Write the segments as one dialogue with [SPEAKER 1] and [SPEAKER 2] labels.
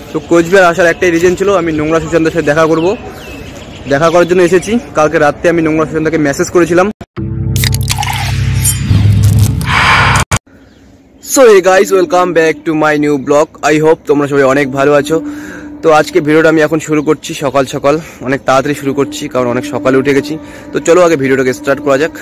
[SPEAKER 1] তো কোচবিহার আসার একটাই রিজন ছিল, আমি নোংরা সুশান্তর সাথে দেখা করব। দেখা করার জন্য এসেছি। কালকে রাতে আমি নোংরা সুশান্তকে মেসেজ করেছিলাম। So hey guys, welcome back to my new blog. I hope তোমরা সবাই অনেক ভালো আছো। তো আজকে ভিডিওটা আমি এখন শুরু করছি সকাল সকাল, অনেক তাড়াতাড়ি শুরু করছি কারণ অনেক সকালে উঠে গেছি। তো চলো আগে ভিডিওটাকে স্টার্ট করা যাক।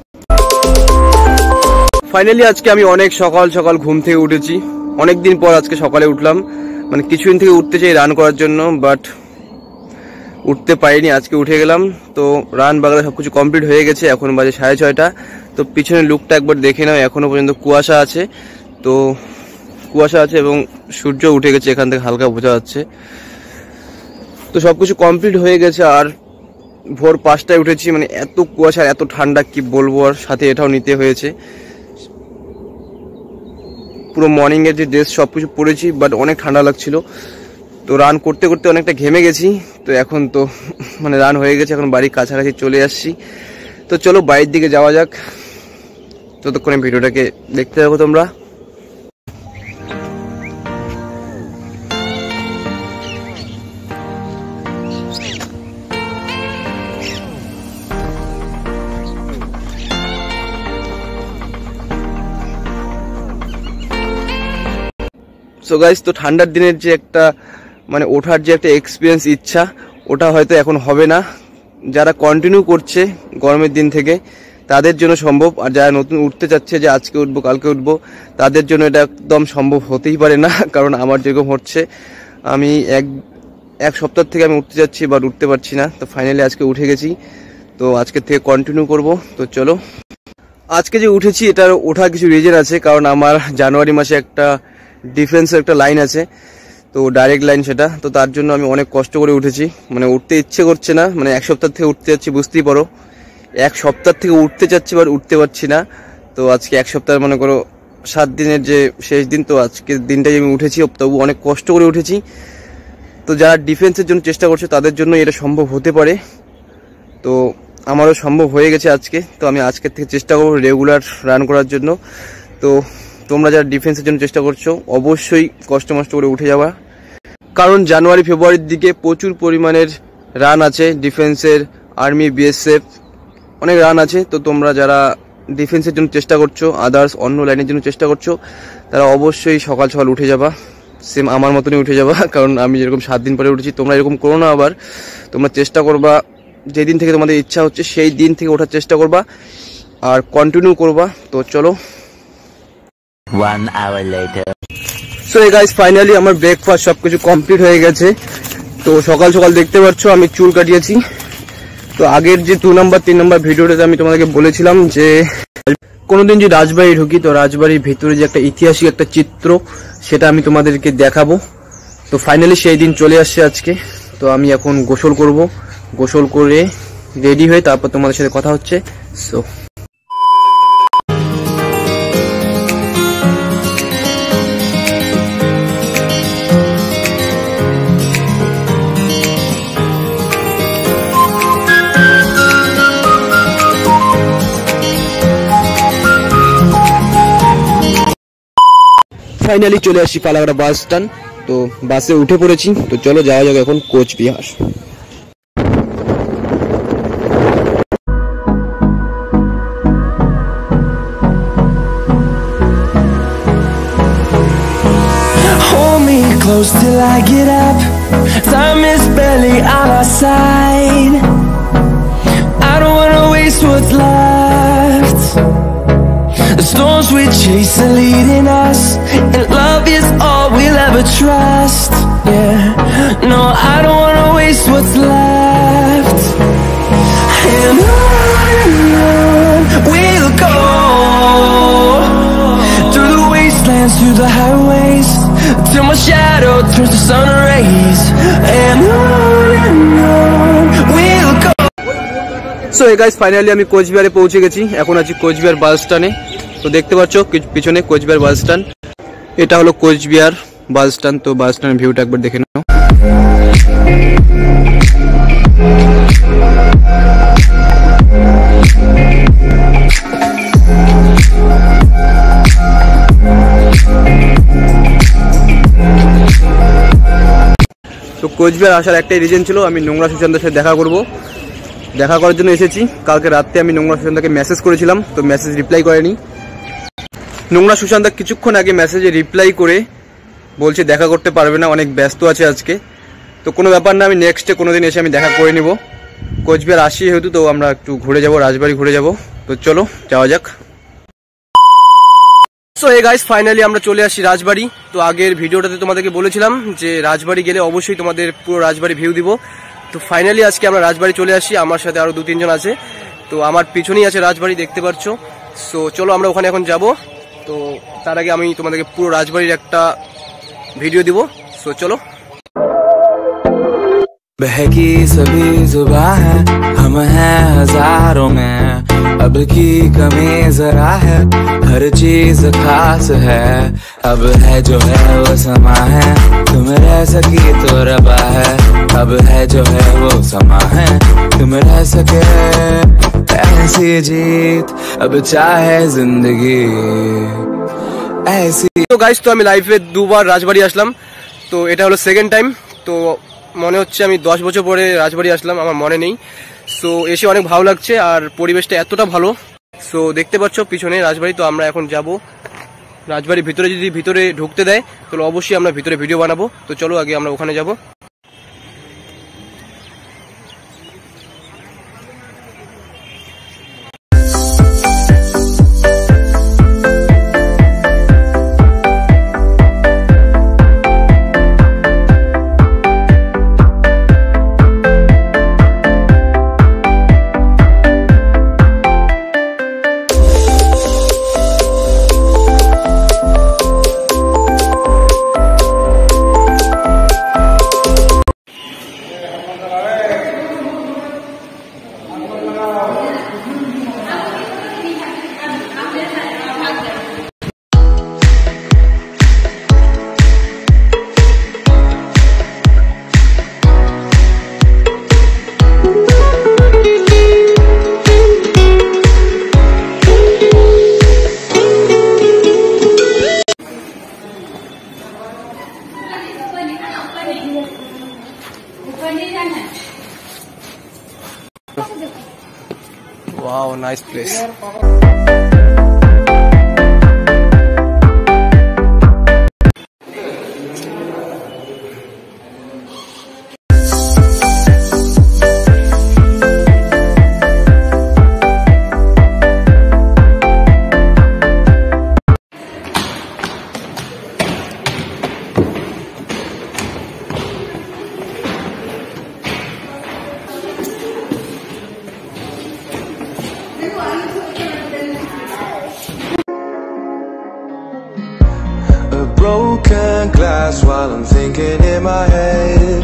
[SPEAKER 1] ফাইনালি আজকে আমি অনেক সকাল সকাল ঘুম থেকে উঠেছি। অনেকদিন পর আজকে সকালে উঠলাম, মানে কিছুদিন থেকে উঠতে চাই রান করার জন্য, বাট উঠতে পারিনি। আজকে উঠে গেলাম। তো রান বাগড়া সবকিছু কমপ্লিট হয়ে গেছে। এখন বাজে 6:30। তো পিছনের লুকটা একবার দেখে নাও, এখনো পর্যন্ত কুয়াশা আছে। তো কুয়াশা আছে এবং সূর্য উঠে গেছে, এখান থেকে হালকা বোঝা যাচ্ছে। তো সবকিছু কমপ্লিট হয়ে গেছে। আর ভোর 5টায় উঠেছি, মানে এত কুয়াশা এত ঠান্ডা কি বলবো। আর সাথে এটাও নিতে হয়েছে, পুরো মর্নিং এর যে ড্রেস সবকিছু পরেছি, বাট অনেক ঠান্ডা লাগছিল। তো রান করতে করতে অনেকটা ঘেমে গেছি। তো এখন তো মানে রান হয়ে গেছে, এখন বাড়ির কাছাকাছি চলে আসছি। তো চলো বাড়ির দিকে যাওয়া যাক। ততক্ষণে ভিডিওটাকে দেখতে থাকো তোমরা। সো গাইস, তো ঠান্ডার দিনের যে একটা মানে ওঠার যে একটা এক্সপিরিয়েন্স, ইচ্ছা, ওটা হয়তো এখন হবে না। যারা কন্টিনিউ করছে গরমের দিন থেকে তাদের জন্য সম্ভব। আর যারা নতুন উঠতে চাচ্ছে যে আজকে উঠবো কালকে উঠবো, তাদের জন্য এটা একদম সম্ভব হতেই পারে না। কারণ আমার যেরকম হচ্ছে, আমি এক সপ্তাহ থেকে আমি উঠতে যাচ্ছি বাট উঠতে পারছি না। তো ফাইনালি আজকে উঠে গেছি। তো আজকে থেকে কন্টিনিউ করব। তো চলো, আজকে যে উঠেছি এটার ওঠার কিছু রিজন আছে। কারণ আমার জানুয়ারি মাসে একটা ডিফেন্সের একটা লাইন আছে, তো ডাইরেক্ট লাইন সেটা। তো তার জন্য আমি অনেক কষ্ট করে উঠেছি, মানে উঠতে ইচ্ছে করছে না। মানে এক সপ্তাহ থেকে উঠতে যাচ্ছি, বুঝতেই পারো। এক সপ্তাহ থেকে উঠতে যাচ্ছি বাট উঠতে পারছি না। তো আজকে এক সপ্তাহ মনে করো 7 দিনের যে শেষ দিন, তো আজকের দিনটাই আমি উঠেছি, তবু অনেক কষ্ট করে উঠেছি। তো যারা ডিফেন্সের জন্য চেষ্টা করছে তাদের জন্য এটা সম্ভব হতে পারে। তো আমারও সম্ভব হয়ে গেছে আজকে। তো আমি আজকের থেকে চেষ্টা করবো রেগুলার রান করার জন্য। তো তোমরা যারা ডিফেন্সের জন্য চেষ্টা করছো অবশ্যই কষ্ট মষ্ট করে উঠে যাওয়া, কারণ জানুয়ারি ফেব্রুয়ারির দিকে প্রচুর পরিমাণের রান আছে ডিফেন্সের, আর্মি, বিএসএফ, অনেক রান আছে। তো তোমরা যারা ডিফেন্সের জন্য চেষ্টা করছো, আদার্স অন্য লাইনের জন্য চেষ্টা করছো, তারা অবশ্যই সকাল সকাল উঠে যাবা। সেম আমার মতনই উঠে যাবা, কারণ আমি যেরকম 7 দিন পরে উঠেছি, তোমরা এরকম করো না। আবার তোমরা চেষ্টা করবা যেদিন থেকে তোমাদের ইচ্ছা হচ্ছে সেই দিন থেকে ওঠার চেষ্টা করবা আর কন্টিনিউ করবা। তো চলো।
[SPEAKER 2] 1 hour later.
[SPEAKER 1] সো এই গাইস, ফাইনালি আমার ব্রেকফাস্ট সবকিছু কমপ্লিট হয়ে গেছে। তো সকাল সকাল দেখতে পাচ্ছ আমি চুল কাটিয়েছি। তো আগের যে 2 নম্বর 3 নম্বর ভিডিওটাতে আমি তোমাদেরকে বলেছিলাম যে কোনোদিন যে রাজবাড়ি ঢুকি, তো রাজবাড়ির ভিতরে যে একটা ঐতিহাসিক একটা চিত্র, সেটা আমি তোমাদেরকে দেখাবো। তো ফাইনালি সেই দিন চলে আসছে আজকে। তো আমি এখন গোসল করব, গোসল করে রেডি হয়ে তারপর তোমাদের সাথে কথা হচ্ছে। সো ফাইনালি চলে আসছি পালাগড়া বাস স্ট্যান্ড। তো বাসে উঠে পড়েছি। তো চলো যাওয়া যাক এখন Coochbehar.
[SPEAKER 3] Hold me close till I get up. Time is barely on our side. I don't wanna waste what's left. The storms we chase are leading us, and love is all we'll ever trust. Yeah, no, I don't wanna waste what's left. And on we'll go, through the wastelands, through the highways, till my shadow turns to sun rays. And on we'll go.
[SPEAKER 1] So এই guys, finally আমি কোচবিহারে পৌঁছে গেছি। এখন আছি কোচবিহার বাস স্ট্যান্ডে। তো দেখতে পাচ্ছ পিছনে কোচবিহার বাস স্ট্যান্ড, এটা হলো কোচবিহার বাস স্ট্যান্ড। তো বাস স্ট্যান্ডের ভিউটা একবার দেখে নাও। তো কোচবিহার আসার একটাই রিজন ছিল, আমি নোংরা সুশান্তের সাথে দেখা করব। দেখা করার জন্য এসেছি। কালকে রাতে আমি নোংরা সুশান্তকে মেসেজ করেছিলাম, তো মেসেজ রিপ্লাই করেনি। নোংরা সুশান্ত কিছুক্ষণ আগে মেসেজে রিপ্লাই করে বলছে দেখা করতে পারবে না, অনেক ব্যস্ত আছে আজকে। তো কোনো ব্যাপার না, আমি নেক্সট ডে কোনো দিন এসে আমি দেখা করে নিব। কোচবিহার আসি যেহেতু, তো আমরা একটু ঘুরে যাব, রাজবাড়ি ঘুরে যাব। তো চলো যাওয়া যাক। সো হে গাইস, ফাইনালি আমরা চলে আসি রাজবাড়ি। তো আগের ভিডিওটাতে তোমাদেরকে বলেছিলাম যে রাজবাড়ি গেলে অবশ্যই তোমাদের পুরো রাজবাড়ি ভিউ দিব। তো ফাইনালি আজকে আমরা রাজবাড়ি চলে আসি, আমার সাথে আরো 2-3 জন আছে। তো আমার পিছনেই আছে রাজবাড়ি, দেখতে পাচ্ছ। সো চলো আমরা ওখানে এখন যাব। তো তার আগে আমি তোমাদেরকে পুরো রাজবাড়ির একটা ভিডিও দিব। সো চলো।
[SPEAKER 3] बहकी सभी जुबां है, हम हैं हजारों में, अब की कमी जरा है, हर चीज खास है, अब है जो है वो समा है, तुम रह सकी तो रबा है, अब है जो है वो समा है, तुम रह सके ऐसी जीत, अब चाहे जिंदगी ऐसी।
[SPEAKER 1] তো গাইস, তো আমি লাইফে 2বার রাজবাড়ি আসলাম, তো এটা হলো সেকেন্ড টাইম। তো মনে হচ্ছে আমি 10 বছর পরে রাজবাড়ি আসলাম, আমার মনে নেই। সো এসে অনেক ভালো লাগছে, আর পরিবেশটা এতটা ভালো। সো দেখতে পাচ্ছ পিছনে রাজবাড়ি। তো আমরা এখন যাব রাজবাড়ির ভিতরে, যদি ভিতরে ঢুকতে দেয় তাহলে অবশ্যই আমরা ভিতরে ভিডিও বানাবো। তো চলো আগে আমরা ওখানে যাব। Wow, nice place.
[SPEAKER 4] Broken glass while I'm thinking in my head.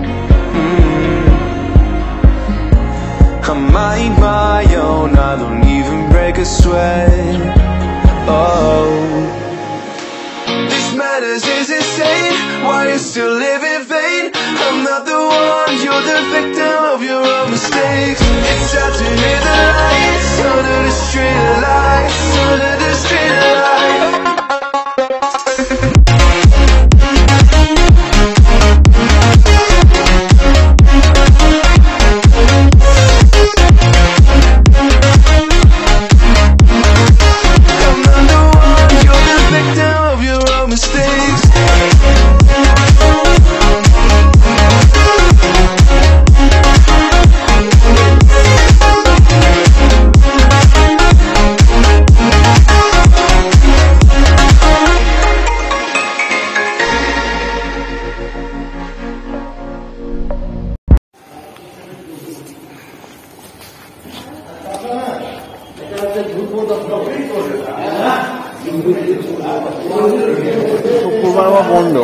[SPEAKER 4] I mind my own, I don't even break a sweat. Oh, this madness is insane. Why you still live in vain? I'm not the one, you're the victim of your own mistakes. It's sad to hear the lights under the street lights, under the street lights.
[SPEAKER 1] বন্ধ।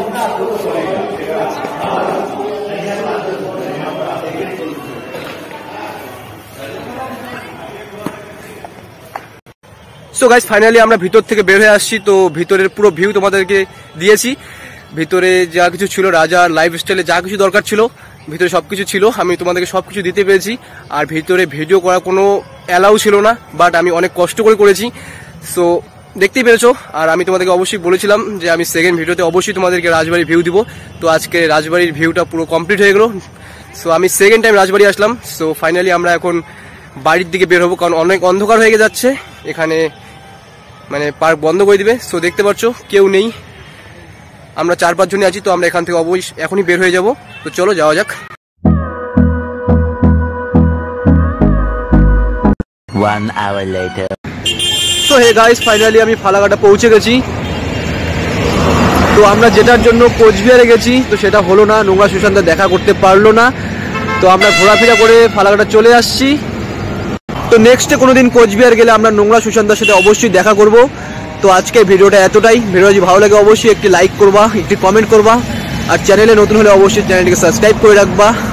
[SPEAKER 1] So guys, finally আমরা ভিতর থেকে বের হয়ে আসছি। তো ভিতরের পুরো ভিউ তোমাদেরকে দিয়েছি। ভিতরে যা কিছু ছিল, রাজার লাইফস্টাইলে যা কিছু দরকার ছিল ভিতরে সবকিছু ছিল, আমি তোমাদেরকে সবকিছু দিতে পেরেছি। আর ভিতরে ভিডিও করা কোনো অ্যালাউ ছিল না, বাট আমি অনেক কষ্ট করে করেছি। সো দেখতেই পেরেছো। আর আমি তোমাদেরকে অবশ্যই বলেছিলাম যে আমি সেকেন্ড ভিডিওতে অবশ্যই তোমাদেরকে রাজবাড়ির ভিউ দিব। তো আজকে রাজবাড়ির ভিউটা পুরো কমপ্লিট হয়ে গেল। সো আমি সেকেন্ড টাইম রাজবাড়ি আসলাম। সো ফাইনালি আমরা এখন বাড়ির দিকে বের হবো, কারণ অনেক অন্ধকার হয়ে যাচ্ছে এখানে, মানে পার্ক বন্ধ করে দিবে। সো দেখতে পাচ্ছ কেউ নেই, আমরা 4-5 জনই আছি। তো আমরা এখান থেকে অবশ্যই এখনই বের হয়ে যাব। তো চলো যাওয়া যাক।
[SPEAKER 2] 1 hour later.
[SPEAKER 1] তো হে গাইস, ফাইনালি আমি ফালাকাটা পৌঁছে গেছি। তো আমরা যেটার জন্য কোচবিহারে গেছি তো সেটা হলো না, নোংরা সুশান্ত দেখা করতে পারলো না। তো আমরা ঘোরাফেরা করে ফালাকাটা চলে আসছি। তো নেক্সটে কোনোদিন কোচবিহার গেলে আমরা নোংরা সুশান্তের সাথে অবশ্যই দেখা করব। তো আজকে ভিডিওটা এতটাই। ভিডিও যদি ভালো লাগে অবশ্যই একটি লাইক করবা, একটি কমেন্ট করবা, আর চ্যানেলে নতুন হলে অবশ্যই চ্যানেলটিকে সাবস্ক্রাইব করে রাখবা।